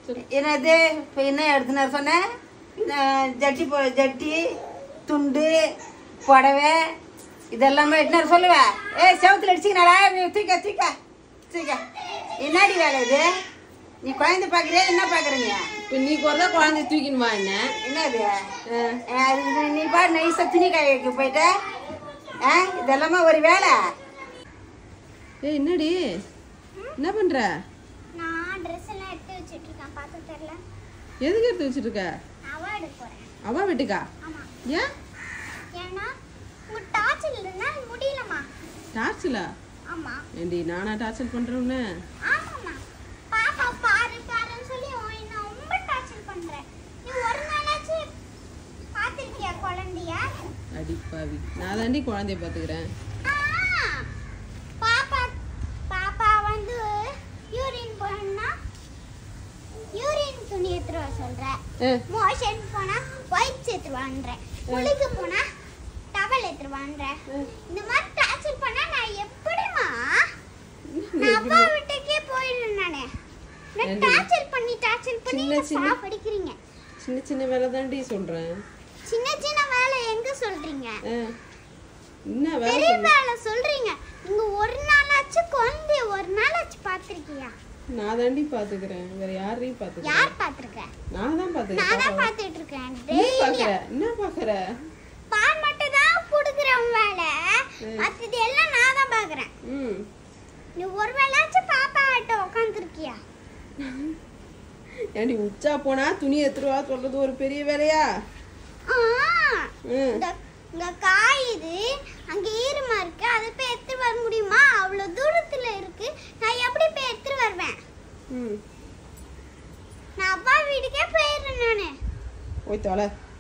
என்னது இப்போ என்ன எடுத்துன்னு சொன்னேன்? ஜட்டி துண்டு புடவை இதெல்லாமே எடுத்துன்னு சொல்லுவேன். செவத்தில் அடிச்சிங்கனாடா தூக்க தூக்க தூக்க. என்னடி வேலை இது? நீ குழந்தை பார்க்குறியா என்ன பார்க்குறீங்க? இப்போ நீ கூட குழந்தை தூக்கினுமா என்ன? என்னது அது? நீ பாரு நைஸாக துணி காய்க்கு போயிட்ட. இதெல்லாமே ஒரு வேலை. என்னடி என்ன பண்ற? நான் Dress எல்லாம் எடுத்து வச்சிட்டு இருக்கேன். பாத்து தெரியல. எதுக்கு எடுத்து வச்சிட்டு இருக்க? அவ எடுக்க போறேன். அவ வீட்டுக்கா? ஆமா. ஏன்? ஏன்னா உங்க டார்ச்சல் இல்லனா முடியலமா. டார்ச்சலா? ஆமா. ஏண்டி நானா டார்ச்சல் பண்றேன்னு? ஆமாமா. பாப்பா பாரு பாருன்னு சொல்லி என்ன ரொம்ப டார்ச்சல் பண்ற. நீ ஒரு நாளாச்சு பாத்திருக்கியா குழந்தைய? அடி பாவி. நான் தாண்டி குழந்தைய பாத்துக்கிறேன். பாப்பா வந்து யூரின் போனா யூரின் துணி எடுத்து வர சொல்ற. மோஷன் போனா ஒயிட் எடுத்து வாங்குற. குளிக்க போனா டவல் எடுத்து வாங்குற. இந்த மாதிரி டார்ச்சர் பண்ணா நான் எப்படிமா? நான் அப்பா வீட்டுக்கே போயிடுறேன் நானே. நான் டார்ச்சர் பண்ணி சாப்பிடுறீங்க. சின்ன சின்ன வேலை தாண்டி சொல்றேன். சின்ன சின்ன வேலை எங்க சொல்றீங்க? என்ன வேலை? பெரிய வேலை சொல்றீங்க. நீங்க ஒரு நாளாச்சு குழந்தை ஒரு நாளாச்சு பாத்திருக்கியா? நான் தாண்டி பாத்துக்கிறேன். வேற யாரையும் பாத்துக்கிறேன்? யார் பாத்துருக்க? நான் தான் பாத்துக்கிறேன். நான் தான் பாத்துட்டு இருக்கேன். என்ன பாக்குற? பால் மட்டும் தான் குடுக்குறேன் வேலை. மத்தது எல்லாம் நான் தான் பாக்குறேன். நீ ஒரு வேளையாச்சு பாப்பா கிட்ட உட்கார்ந்திருக்கியா? ஏண்டி உச்சா போனா துணி எடுத்துருவா சொல்றது ஒரு பெரிய வேலையா? இங்க காயுது, அங்க ஈரமா இருக்கு, அதை போய் எடுத்து வர முடியுமா? அவ்வளவு தூரத்துல இருக்கு, நான் எப்படி போய் எடுத்து வருவேன்? ம், நான் அப்பா வீட்டுக்கே போயிடுறேன் நானு. போய் தொலை.